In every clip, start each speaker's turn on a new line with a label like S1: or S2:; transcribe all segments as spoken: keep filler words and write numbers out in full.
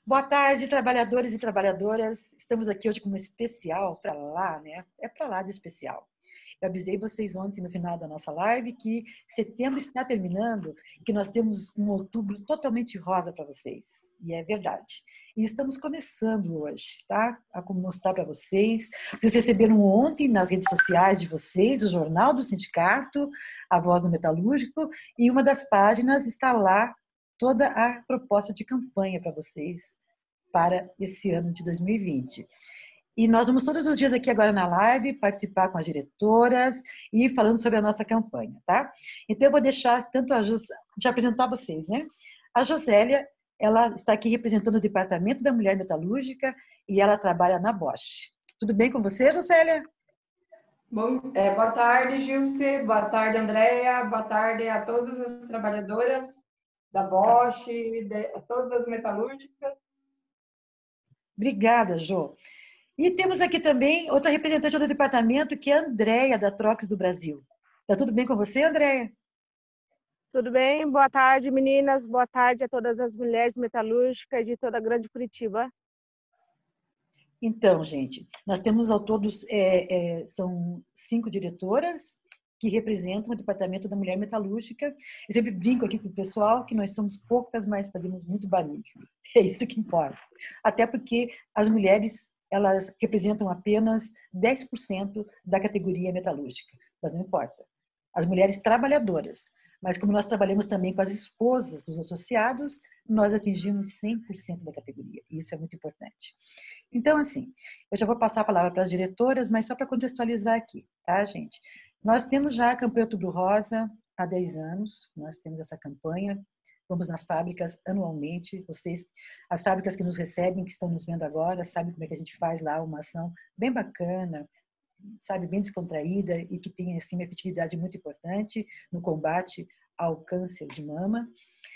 S1: Boa tarde, trabalhadores e trabalhadoras. Estamos aqui hoje com um especial para lá, né? É para lá de especial. Eu avisei vocês ontem no final da nossa live que setembro está terminando, que nós temos um outubro totalmente rosa para vocês. E é verdade. E estamos começando hoje, tá? A mostrar para vocês. Vocês receberam ontem nas redes sociais de vocês o Jornal do Sindicato, A Voz do Metalúrgico, e uma das páginas está lá toda a proposta de campanha para vocês para esse ano de dois mil e vinte. E nós vamos todos os dias aqui agora na live participar com as diretoras e falando sobre a nossa campanha, tá? Então eu vou deixar tanto a Jos... de apresentar vocês, né? A Josélia, ela está aqui representando o Departamento da Mulher Metalúrgica e ela trabalha na Bosch. Tudo bem com você, Josélia?
S2: Bom, é, boa tarde, Gilce. Boa tarde, Andréia. Boa tarde a todas as trabalhadoras da Bosch, de, a todas as metalúrgicas.
S1: Obrigada, Jo. E temos aqui também outra representante do departamento, que é a Andréia, da Trox do Brasil. Está tudo bem com você, Andréia?
S3: Tudo bem? Boa tarde, meninas. Boa tarde a todas as mulheres metalúrgicas de toda a Grande Curitiba.
S1: Então, gente, nós temos ao todos, é, é, são cinco diretoras que representam o Departamento da Mulher Metalúrgica. Eu sempre brinco aqui com o pessoal que nós somos poucas, mas fazemos muito barulho. É isso que importa. Até porque as mulheres, elas representam apenas dez por cento da categoria metalúrgica, mas não importa. As mulheres trabalhadoras. Mas como nós trabalhamos também com as esposas dos associados, nós atingimos cem por cento da categoria. E isso é muito importante. Então, assim, eu já vou passar a palavra para as diretoras, mas só para contextualizar aqui, tá, gente? Nós temos já a campanha Outubro Rosa há dez anos, nós temos essa campanha, vamos nas fábricas anualmente, vocês, as fábricas que nos recebem, que estão nos vendo agora, sabem como é que a gente faz lá uma ação bem bacana, sabe, bem descontraída e que tem, assim, uma efetividade muito importante no combate ao câncer de mama.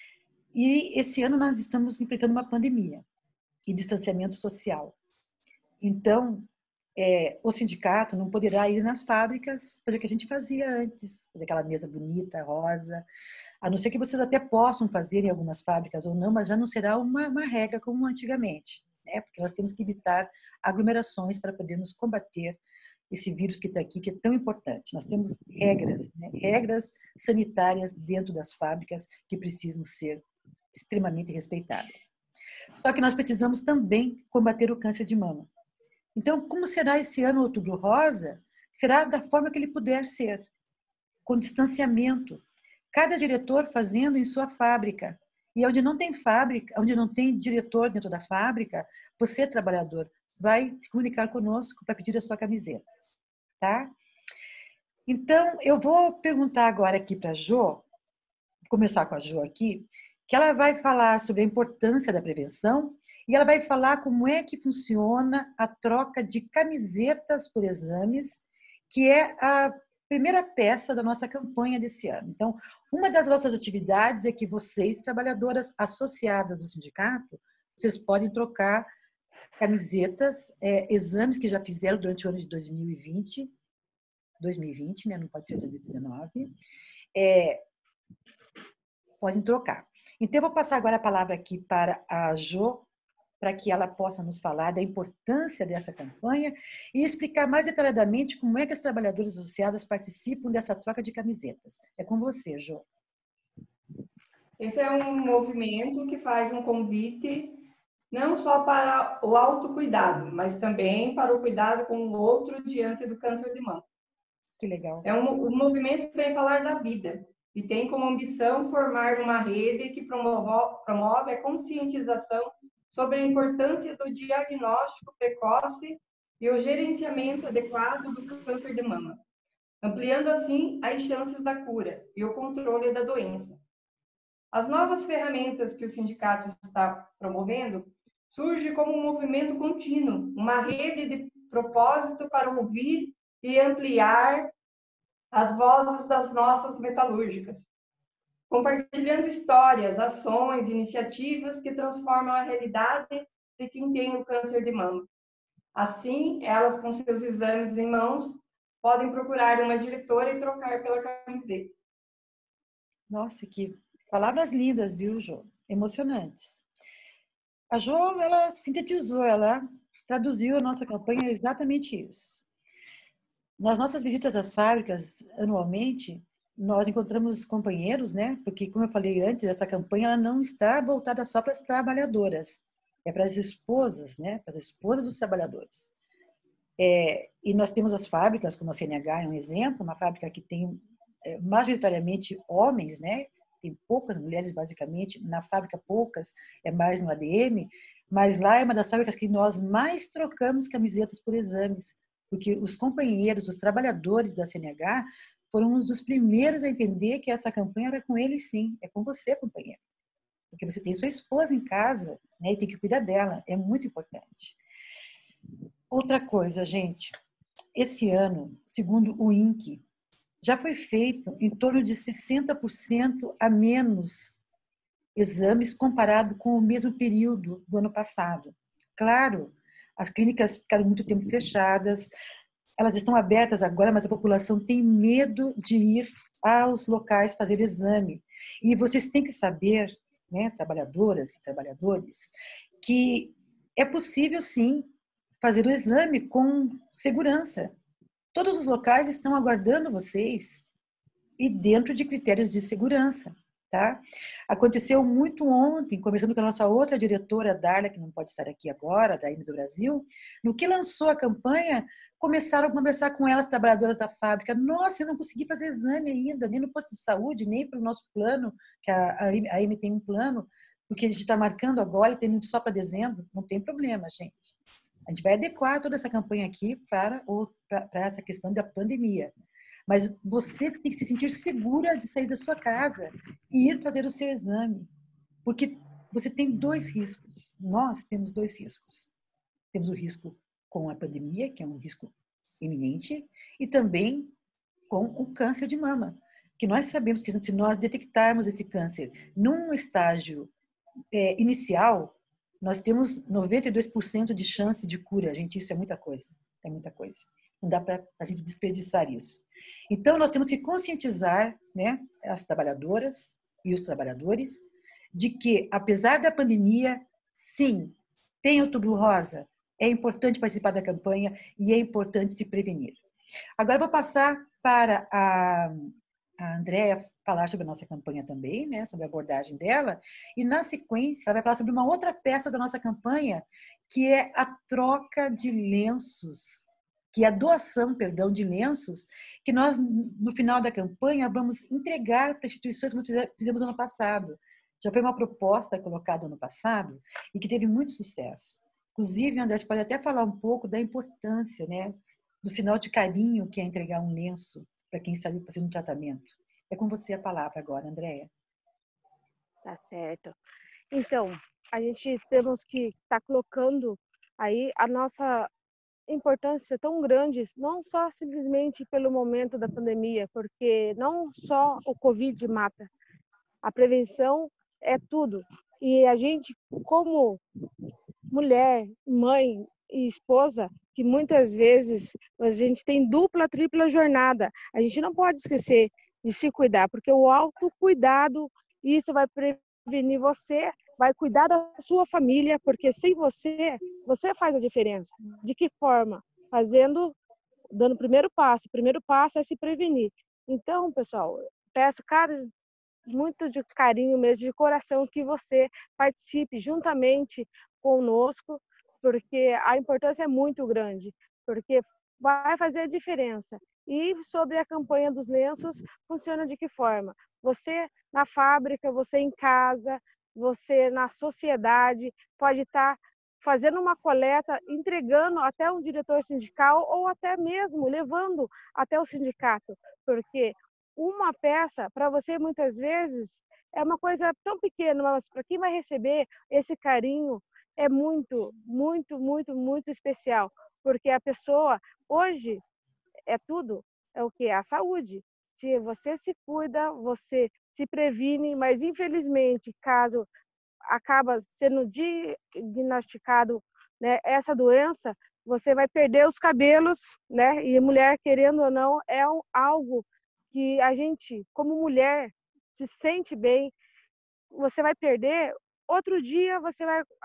S1: E esse ano nós estamos enfrentando uma pandemia e distanciamento social. Então, é, o sindicato não poderá ir nas fábricas fazer o que a gente fazia antes, fazer aquela mesa bonita, rosa, a não ser que vocês até possam fazer em algumas fábricas ou não, mas já não será uma, uma regra como antigamente, né? Porque nós temos que evitar aglomerações para podermos combater esse vírus que está aqui, que é tão importante. Nós temos regras, né? regras sanitárias dentro das fábricas que precisam ser extremamente respeitadas. Só que nós precisamos também combater o câncer de mama. Então, como será esse ano Outubro Rosa? Será da forma que ele puder ser, com distanciamento. Cada diretor fazendo em sua fábrica. E onde não tem fábrica, onde não tem diretor dentro da fábrica, você, trabalhador, vai se comunicar conosco para pedir a sua camiseta. Tá? Então, eu vou perguntar agora aqui para a Jo, vou começar com a Jo aqui, que ela vai falar sobre a importância da prevenção e ela vai falar como é que funciona a troca de camisetas por exames, que é a primeira peça da nossa campanha desse ano. Então, uma das nossas atividades é que vocês, trabalhadoras associadas do sindicato, vocês podem trocar camisetas, é, exames que já fizeram durante o ano de dois mil e vinte, dois mil e vinte, né? Não pode ser dois mil e dezenove, é, podem trocar. Então, eu vou passar agora a palavra aqui para a Jo, para que ela possa nos falar da importância dessa campanha e explicar mais detalhadamente como é que as trabalhadoras associadas participam dessa troca de camisetas. É com você, Jo.
S2: Esse é um movimento que faz um convite não só para o autocuidado, mas também para o cuidado com o outro diante do câncer de mama.
S1: Que legal.
S2: É um, um movimento que vem falar da vida e tem como ambição formar uma rede que promove, promove a conscientização sobre a importância do diagnóstico precoce e o gerenciamento adequado do câncer de mama, ampliando assim as chances da cura e o controle da doença. As novas ferramentas que o sindicato está promovendo surgem como um movimento contínuo, uma rede de propósito para ouvir e ampliar as vozes das nossas metalúrgicas, compartilhando histórias, ações, iniciativas que transformam a realidade de quem tem o câncer de mama. Assim, elas, com seus exames em mãos, podem procurar uma diretora e trocar pela camiseta.
S1: Nossa, que palavras lindas, viu, Jo? Emocionantes. A Jo, ela sintetizou, ela traduziu a nossa campanha exatamente isso. Nas nossas visitas às fábricas, anualmente, nós encontramos companheiros, né? Porque, como eu falei antes, essa campanha ela não está voltada só para as trabalhadoras, é para as esposas, né? Para as esposas dos trabalhadores. É, e nós temos as fábricas, como a C N H é um exemplo, uma fábrica que tem é, majoritariamente homens, né? Tem poucas mulheres, basicamente, na fábrica poucas, é mais no A D M, mas lá é uma das fábricas que nós mais trocamos camisetas por exames, porque os companheiros, os trabalhadores da C N H foram um dos primeiros a entender que essa campanha era com eles sim, é com você, companheiro. Porque você tem sua esposa em casa, né, e tem que cuidar dela, é muito importante. Outra coisa, gente, esse ano, segundo o I N C, já foi feito em torno de sessenta por cento a menos exames comparado com o mesmo período do ano passado. Claro, as clínicas ficaram muito tempo fechadas, elas estão abertas agora, mas a população tem medo de ir aos locais fazer exame. E vocês têm que saber, né, trabalhadoras e trabalhadores, que é possível, sim, fazer o exame com segurança. Todos os locais estão aguardando vocês e dentro de critérios de segurança, tá? Aconteceu muito ontem, conversando com a nossa outra diretora, Darla, que não pode estar aqui agora, da I M do Brasil, no que lançou a campanha, começaram a conversar com elas, trabalhadoras da fábrica. Nossa, eu não consegui fazer exame ainda, nem no posto de saúde, nem pelo nosso plano, que a, a I M tem um plano, porque a gente está marcando agora e tem só para dezembro. Não tem problema, gente. A gente vai adequar toda essa campanha aqui para, o, para, para essa questão da pandemia. Mas você tem que se sentir segura de sair da sua casa e ir fazer o seu exame. Porque você tem dois riscos. Nós temos dois riscos. Temos o risco com a pandemia, que é um risco iminente, e também com o câncer de mama. Que nós sabemos que se nós detectarmos esse câncer num estágio é, inicial, nós temos noventa e dois por cento de chance de cura. Gente, isso é muita coisa. É muita coisa. Não dá para a gente desperdiçar isso. Então, nós temos que conscientizar, né, as trabalhadoras e os trabalhadores de que, apesar da pandemia, sim, tem outubro rosa, é importante participar da campanha e é importante se prevenir. Agora, eu vou passar para a, a Andréa falar sobre a nossa campanha também, né, sobre a abordagem dela, e na sequência ela vai falar sobre uma outra peça da nossa campanha, que é a troca de lenços, que é a doação, perdão, de lenços, que nós, no final da campanha, vamos entregar para instituições como fizemos ano passado. Já foi uma proposta colocada ano passado e que teve muito sucesso. Inclusive, André, você pode até falar um pouco da importância, né, do sinal de carinho que é entregar um lenço para quem está ali fazendo um tratamento. É com você a palavra agora, Andréia.
S3: Tá certo. Então, a gente temos que estar tá colocando aí a nossa importância tão grande, não só simplesmente pelo momento da pandemia, porque não só o Covid mata, a prevenção é tudo. E a gente, como mulher, mãe e esposa, que muitas vezes a gente tem dupla, tripla jornada, a gente não pode esquecer de se cuidar, porque o autocuidado, isso vai prevenir você, vai cuidar da sua família, porque sem você, você faz a diferença. De que forma? Fazendo, dando o primeiro passo. O primeiro passo é se prevenir. Então, pessoal, peço, cara, muito de carinho mesmo, de coração, que você participe juntamente conosco, porque a importância é muito grande, porque vai fazer a diferença. E sobre a campanha dos lenços, funciona de que forma? Você na fábrica, você em casa, você na sociedade, pode estar fazendo uma coleta, entregando até um diretor sindical ou até mesmo levando até o sindicato, porque uma peça, para você, muitas vezes, é uma coisa tão pequena, mas para quem vai receber esse carinho é muito, muito, muito, muito especial, porque a pessoa, hoje, é tudo, é o que? A saúde. Se você se cuida, você se previne, mas infelizmente, caso acaba sendo diagnosticado, né, essa doença, você vai perder os cabelos, né? E mulher, querendo ou não, é algo que a gente, como mulher, se sente bem. Você vai perder, outro dia você vai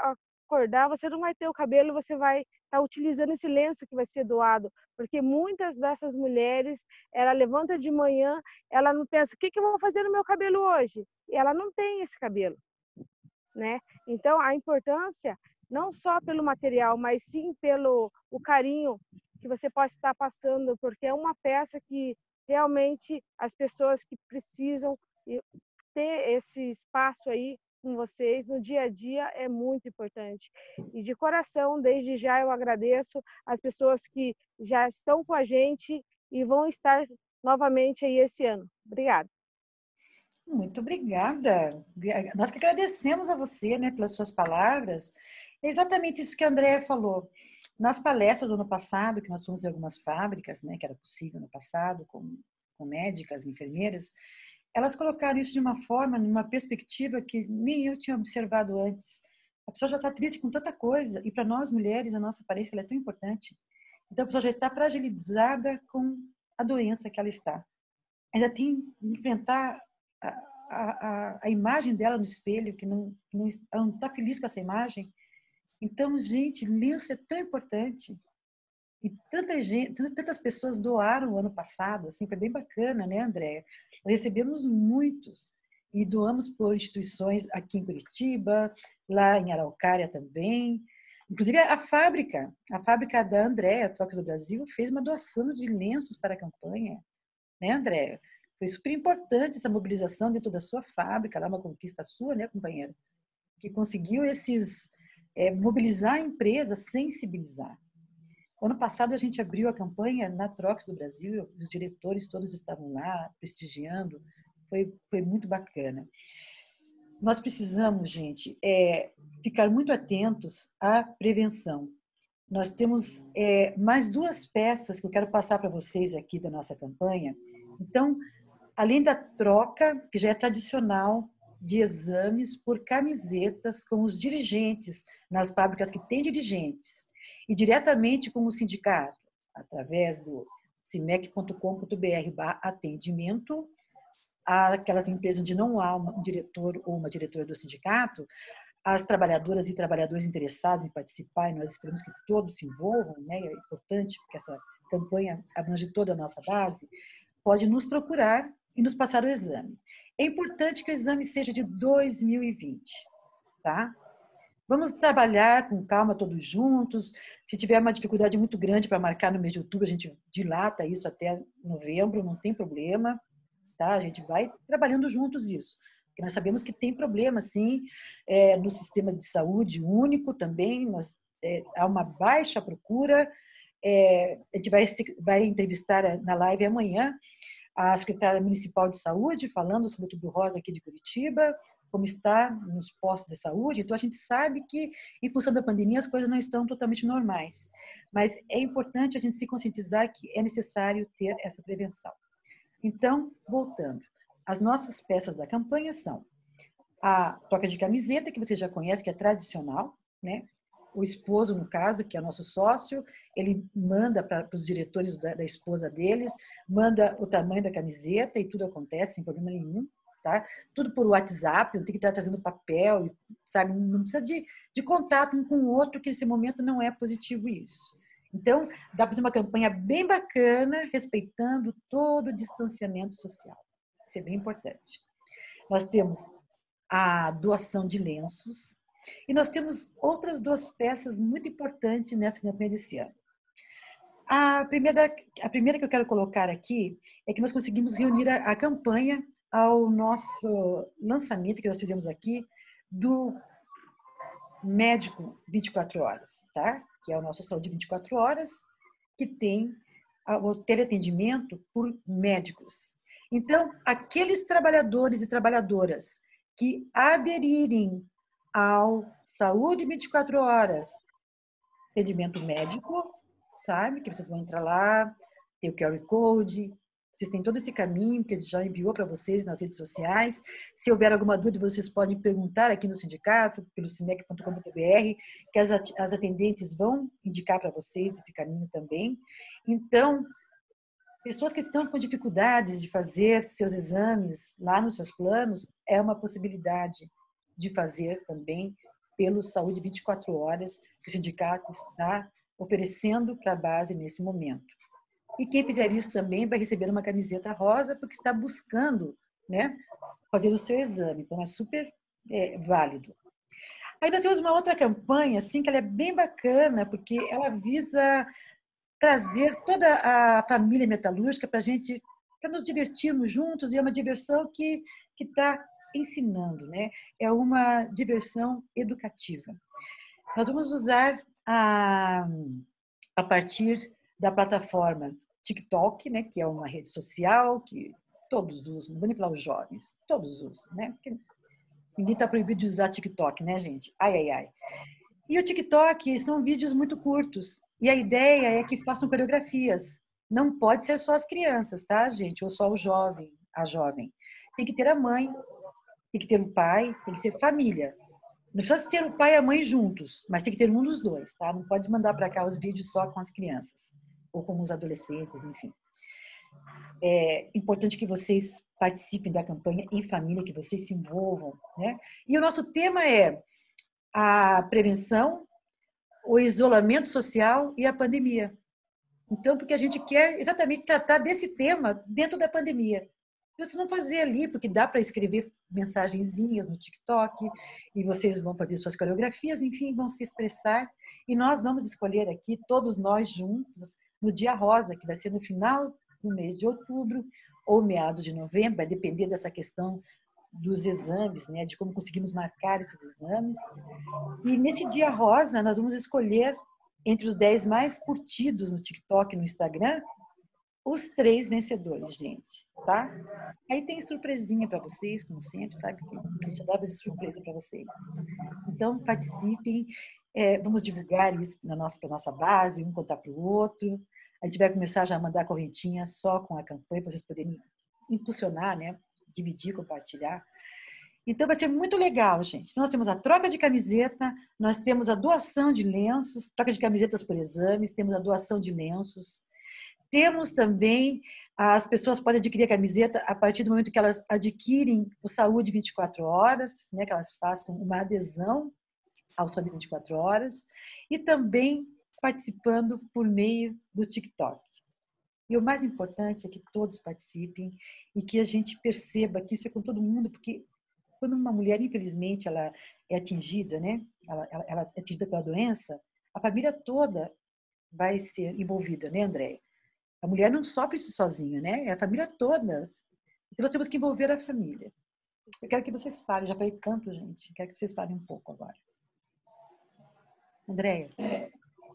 S3: acordar, você não vai ter o cabelo, você vai estar utilizando esse lenço que vai ser doado, porque muitas dessas mulheres, ela levanta de manhã, ela não pensa, o que, que eu vou fazer no meu cabelo hoje? E ela não tem esse cabelo, né? Então, a importância, não só pelo material, mas sim pelo o carinho que você pode estar passando, porque é uma peça que realmente as pessoas que precisam ter esse espaço aí com vocês no dia a dia é muito importante. E de coração, desde já eu agradeço as pessoas que já estão com a gente e vão estar novamente aí esse ano. Obrigada.
S1: Muito obrigada. Nós que agradecemos a você, né, pelas suas palavras. É exatamente isso que a Andréa falou. Nas palestras do ano passado, que nós fomos em algumas fábricas, né, que era possível no passado, com, com médicas, enfermeiras, elas colocaram isso de uma forma, numa perspectiva que nem eu tinha observado antes. A pessoa já está triste com tanta coisa, e para nós mulheres, a nossa aparência ela é tão importante. Então, a pessoa já está fragilizada com a doença que ela está. Ainda tem que enfrentar a, a, a imagem dela no espelho, que não, que não, ela não está feliz com essa imagem. Então, gente, lenço é tão importante. E tanta gente, tantas pessoas doaram o ano passado, assim, foi bem bacana, né, Andréia? Nós recebemos muitos e doamos por instituições aqui em Curitiba, lá em Araucária também. Inclusive, a fábrica, a fábrica da Andréia, Troques do Brasil, fez uma doação de lenços para a campanha, né, Andréia? Foi super importante essa mobilização dentro da sua fábrica, lá uma conquista sua, né, companheira? Que conseguiu esses, é, mobilizar a empresa, sensibilizar. Ano passado a gente abriu a campanha na Troques do Brasil, os diretores todos estavam lá prestigiando, foi, foi muito bacana. Nós precisamos, gente, é, ficar muito atentos à prevenção. Nós temos é, mais duas peças que eu quero passar para vocês aqui da nossa campanha. Então, além da troca, que já é tradicional, de exames por camisetas com os dirigentes, nas fábricas que têm dirigentes, e diretamente com o sindicato, através do cimec ponto com ponto br barra atendimento, aquelas empresas onde não há um diretor ou uma diretora do sindicato, as trabalhadoras e trabalhadores interessados em participar, e nós esperamos que todos se envolvam, né? É importante porque essa campanha abrange toda a nossa base, pode nos procurar e nos passar o exame. É importante que o exame seja de dois mil e vinte, tá? Vamos trabalhar com calma todos juntos. Se tiver uma dificuldade muito grande para marcar no mês de outubro, a gente dilata isso até novembro, não tem problema, tá? A gente vai trabalhando juntos isso. Porque nós sabemos que tem problema, sim, é, no sistema de saúde único também, nós, é, há uma baixa procura. É, a gente vai, vai entrevistar na live amanhã a secretária municipal de saúde, falando sobre o Outubro Rosa aqui de Curitiba, como está nos postos de saúde. Então, a gente sabe que, em função da pandemia, as coisas não estão totalmente normais. Mas é importante a gente se conscientizar que é necessário ter essa prevenção. Então, voltando, as nossas peças da campanha são a troca de camiseta, que você já conhece, que é tradicional, né? O esposo, no caso, que é nosso sócio, ele manda para os diretores da, da esposa deles, manda o tamanho da camiseta e tudo acontece sem problema nenhum, tá? Tudo por WhatsApp, não tem que estar trazendo papel, sabe? Não precisa de, de contato um com o outro, que nesse momento não é positivo isso. Então, dá para fazer uma campanha bem bacana, respeitando todo o distanciamento social. Isso é bem importante. Nós temos a doação de lenços, e nós temos outras duas peças muito importantes nessa campanha desse ano. A primeira, a primeira que eu quero colocar aqui é que nós conseguimos reunir a, a campanha ao nosso lançamento que nós fizemos aqui do Médico vinte e quatro horas, tá? Que é o nosso Saúde vinte e quatro horas, que tem o teleatendimento por médicos. Então, aqueles trabalhadores e trabalhadoras que aderirem ao Saúde vinte e quatro horas, atendimento médico, sabe? Que vocês vão entrar lá, tem o Q R Code, vocês têm todo esse caminho que a gente já enviou para vocês nas redes sociais. Se houver alguma dúvida, vocês podem perguntar aqui no sindicato, pelo cimec ponto com ponto br, que as, as atendentes vão indicar para vocês esse caminho também. Então, pessoas que estão com dificuldades de fazer seus exames lá nos seus planos, é uma possibilidade de fazer também pelo Saúde vinte e quatro horas, que o sindicato está oferecendo para a base nesse momento. E quem fizer isso também vai receber uma camiseta rosa, porque está buscando, né, fazer o seu exame. Então, é super é, válido. Aí nós temos uma outra campanha, assim, que ela é bem bacana, porque ela visa trazer toda a família metalúrgica para a gente, para nos divertirmos juntos, e é uma diversão que que está ensinando, né? É uma diversão educativa. Nós vamos usar a, a partir da plataforma TikTok, né? Que é uma rede social que todos usam, não vou nem falar os jovens, todos usam, né? Porque ninguém está proibido de usar TikTok, né, gente? Ai, ai, ai. E o TikTok são vídeos muito curtos. E a ideia é que façam coreografias. Não pode ser só as crianças, tá, gente? Ou só o jovem, a jovem. Tem que ter a mãe, tem que ter o pai, tem que ser família. Não precisa ter o pai e a mãe juntos, mas tem que ter um dos dois, tá? Não pode mandar para cá os vídeos só com as crianças ou com os adolescentes, enfim. É importante que vocês participem da campanha em família, que vocês se envolvam, né? E o nosso tema é a prevenção, o isolamento social e a pandemia. Então, porque a gente quer exatamente tratar desse tema dentro da pandemia. Vocês vão fazer ali, porque dá para escrever mensagenzinhas no TikTok, e vocês vão fazer suas coreografias, enfim, vão se expressar. E nós vamos escolher aqui, todos nós juntos, no Dia Rosa, que vai ser no final do mês de outubro, ou meados de novembro, vai depender dessa questão dos exames, né, de como conseguimos marcar esses exames. E nesse Dia Rosa, nós vamos escolher, entre os dez mais curtidos no TikTok e no Instagram, os três vencedores, gente, tá? Aí tem surpresinha para vocês, como sempre, sabe? Que a gente adora fazer surpresa para vocês. Então, participem, é, vamos divulgar isso na nossa, para nossa base, um contar para o outro. A gente vai começar já a mandar correntinha só com a campanha, para vocês poderem impulsionar, né? Dividir, compartilhar. Então, vai ser muito legal, gente. Então, nós temos a troca de camiseta, nós temos a doação de lenços, troca de camisetas por exames, temos a doação de lenços. Temos também, as pessoas podem adquirir a camiseta a partir do momento que elas adquirem o Saúde vinte e quatro horas, né, que elas façam uma adesão ao Saúde vinte e quatro horas, e também participando por meio do TikTok. E o mais importante é que todos participem e que a gente perceba que isso é com todo mundo, porque quando uma mulher, infelizmente, ela é atingida, né, ela, ela, ela é atingida pela doença, a família toda vai ser envolvida, né, Andréia? A mulher não sofre isso sozinha, né? É a família toda. Então, nós temos que envolver a família. Eu quero que vocês falem. Já falei tanto, gente. Quero que vocês falem um pouco agora. Andréia.
S2: É.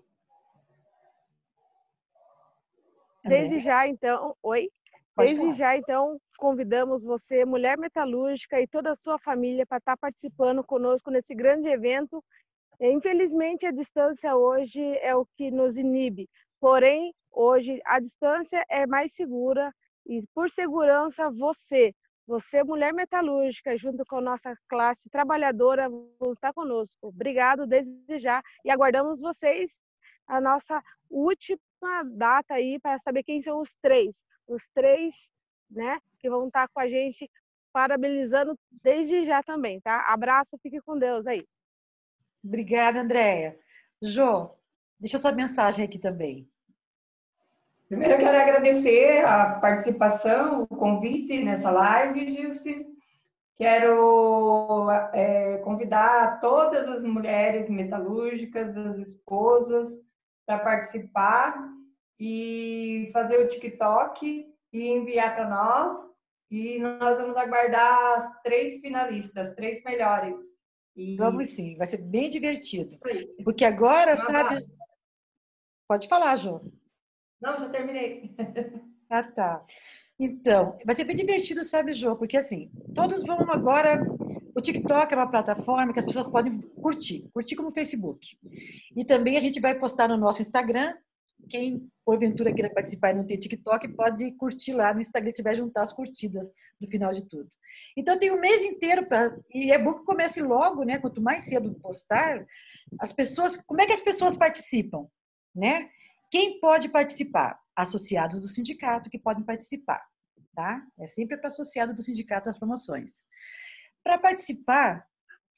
S3: Desde já, então... Oi?
S1: Pode
S3: Desde
S1: falar.
S3: já, então, convidamos você, mulher metalúrgica, e toda a sua família para estar participando conosco nesse grande evento. Infelizmente, a distância hoje é o que nos inibe. Porém, hoje a distância é mais segura e, por segurança, você, você mulher metalúrgica, junto com a nossa classe trabalhadora, vão estar conosco. Obrigado desde já e aguardamos vocês a nossa última data aí para saber quem são os três, os três, né, que vão estar com a gente parabenizando desde já também, tá? Abraço, fique com Deus aí.
S1: Obrigada, Andréia. Jô, deixa sua mensagem aqui também.
S2: Primeiro, eu quero agradecer a participação, o convite nessa live, Gilce. Quero é, convidar todas as mulheres metalúrgicas, as esposas, para participar e fazer o TikTok e enviar para nós. E nós vamos aguardar as três finalistas, as três melhores. E...
S1: Vamos sim, vai ser bem divertido. Porque agora, sabe... Pode falar, Jô.
S2: Não, já terminei.
S1: Ah, tá. Então, vai ser bem divertido, sabe, Jô? Porque, assim, todos vão agora... O TikTok é uma plataforma que as pessoas podem curtir, curtir como o Facebook. E também a gente vai postar no nosso Instagram. Quem, porventura, queira participar e não tem TikTok, pode curtir lá no Instagram, tiver juntar as curtidas no final de tudo. Então, tem um mês inteiro para... E é bom que comece logo, né? Quanto mais cedo postar, as pessoas... Como é que as pessoas participam, né? Quem pode participar? Associados do sindicato que podem participar, tá? É sempre para associado do sindicato das promoções. Para participar,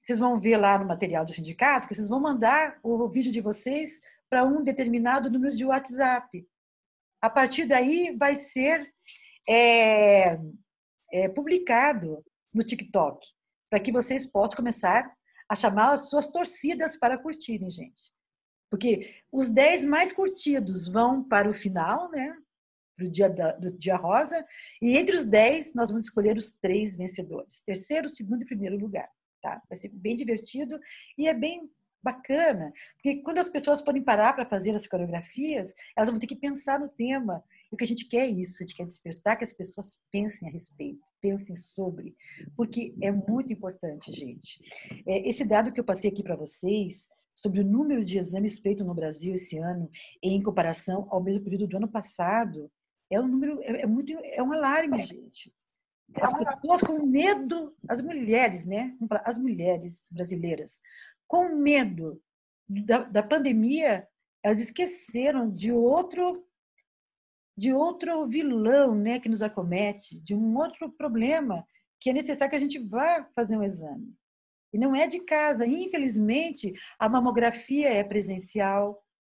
S1: vocês vão ver lá no material do sindicato que vocês vão mandar o vídeo de vocês para um determinado número de WhatsApp. A partir daí vai ser é, é, publicado no TikTok, para que vocês possam começar a chamar as suas torcidas para curtirem, gente. Porque os dez mais curtidos vão para o final, né? Para o dia da, do dia rosa, e entre os dez nós vamos escolher os três vencedores, terceiro, segundo e primeiro lugar. Tá? Vai ser bem divertido e é bem bacana, porque quando as pessoas forem parar para fazer as coreografias, elas vão ter que pensar no tema. E o que a gente quer é isso, a gente quer despertar que as pessoas pensem a respeito, pensem sobre, porque é muito importante, gente. Esse dado que eu passei aqui para vocês, sobre o número de exames feitos no Brasil esse ano, em comparação ao mesmo período do ano passado, é um número, é muito, é um alarme, gente. As pessoas com medo, as mulheres, né? As mulheres brasileiras, com medo da, da pandemia, elas esqueceram de outro, de outro vilão, né, que nos acomete, de um outro problema que é necessário que a gente vá fazer um exame. E não é de casa. Infelizmente, a mamografia é presencial,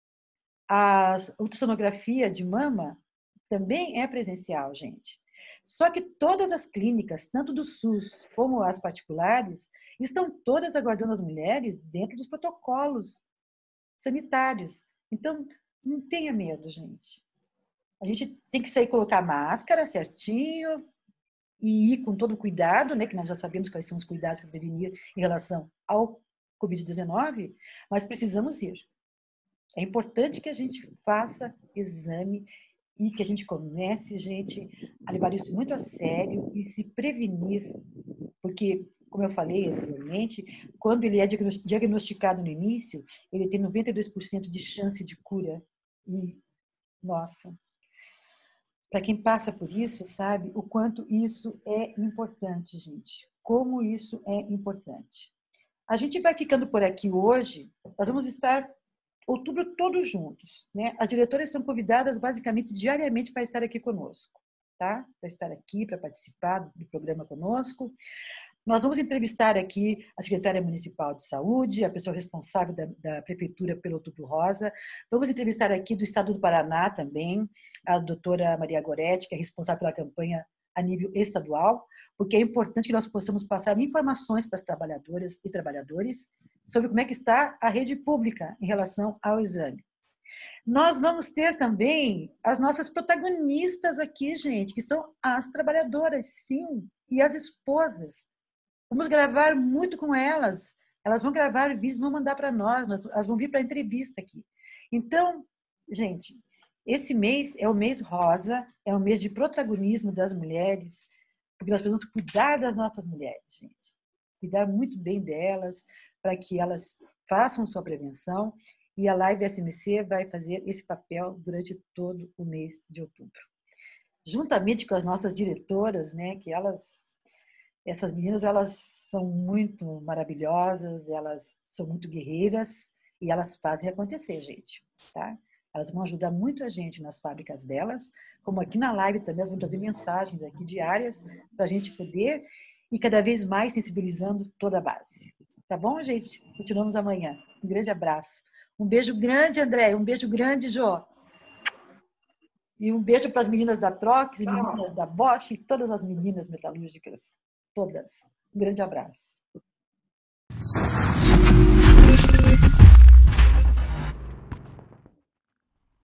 S1: a ultrassonografia de mama também é presencial, gente. Só que todas as clínicas, tanto do SUS como as particulares, estão todas aguardando as mulheres dentro dos protocolos sanitários. Então, não tenha medo, gente. A gente tem que sair colocar máscara certinho e ir com todo cuidado, né, que nós já sabemos quais são os cuidados para prevenir em relação ao covid dezenove, mas precisamos ir. É importante que a gente faça exame e que a gente comece, gente, a levar isso muito a sério e se prevenir, porque, como eu falei anteriormente, quando ele é diagnosticado no início, ele tem noventa e dois por cento de chance de cura. E, nossa, para quem passa por isso, sabe o quanto isso é importante, gente. Como isso é importante. A gente vai ficando por aqui hoje, nós vamos estar outubro todos juntos, né? As diretoras são convidadas basicamente diariamente para estar aqui conosco, tá? Para estar aqui, para participar do programa conosco. Nós vamos entrevistar aqui a secretária municipal de saúde, a pessoa responsável da, da prefeitura pelo Outubro Rosa. Vamos entrevistar aqui do estado do Paraná também, a doutora Maria Goretti, que é responsável pela campanha a nível estadual, porque é importante que nós possamos passar informações para as trabalhadoras e trabalhadores sobre como é que está a rede pública em relação ao exame. Nós vamos ter também as nossas protagonistas aqui, gente, que são as trabalhadoras, sim, e as esposas. Vamos gravar muito com elas. Elas vão gravar vídeos, vão mandar para nós, elas vão vir para a entrevista aqui. Então, gente, esse mês é o mês rosa, é o mês de protagonismo das mulheres, porque nós precisamos cuidar das nossas mulheres, gente. Cuidar muito bem delas, para que elas façam sua prevenção. E a Live S M C vai fazer esse papel durante todo o mês de outubro. Juntamente com as nossas diretoras, né, que elas... Essas meninas, elas são muito maravilhosas, elas são muito guerreiras e elas fazem acontecer, gente, tá? Elas vão ajudar muito a gente nas fábricas delas, como aqui na live também, elas vão trazer mensagens aqui diárias para a gente poder ir cada vez mais sensibilizando toda a base. Tá bom, gente? Continuamos amanhã. Um grande abraço. Um beijo grande, André. Um beijo grande, Jô. E um beijo para as meninas da Trox, meninas da Bosch e todas as meninas metalúrgicas. Todas. Um grande abraço.